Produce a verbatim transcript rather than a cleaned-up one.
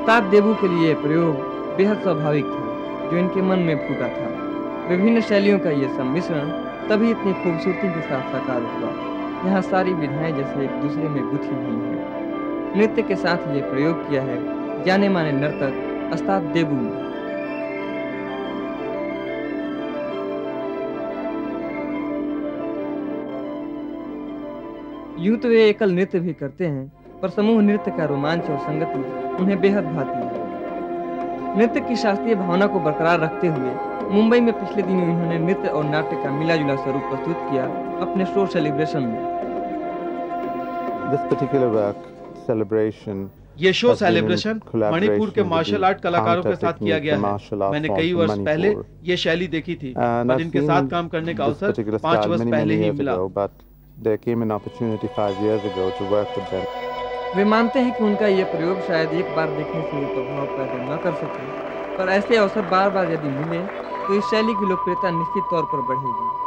अस्ताद देबू के लिए प्रयोग बेहद स्वाभाविक था, जो इनके मन में फूटा था। विभिन्न शैलियों का ये सम्मिश्रण तभी इतनी खूबसूरती के साथ साकार हुआ। यहाँ सारी विधाएं जैसे एक दूसरे में गुथी हुई हैं। नृत्य के साथ ये प्रयोग किया है जाने माने नर्तक अस्ताद देबू ने। यूं तो वे एकल नृत्य भी करते हैं, पर समूह नृत्य का रोमांच और संगति उन्हें बेहद भाती है। नृत्य की शास्त्रीय भावना को बरकरार रखते हुए मुंबई में पिछले दिनों उन्होंने नृत्य और नाट्य का मिला जुला स्वरूप प्रस्तुत किया अपने शो सेलिब्रेशन में। This particular work, celebration, ये शो सेलिब्रेशन मणिपुर के मार्शल आर्ट कलाकारों के साथ किया गया है। मैंने कई वर्ष पहले ये शैली देखी थी, पर इनके साथ काम करने का अवसर पाँच वर्ष पहले ही मिला। There came an opportunity five years ago to work with them. वे मानते हैं कि उनका यह प्रयोग शायद एक बार देखने से ही प्रभाव पैदा न कर सके, पर ऐसे अवसर बार बार यदि मिले तो इस शैली की लोकप्रियता निश्चित तौर पर बढ़ेगी।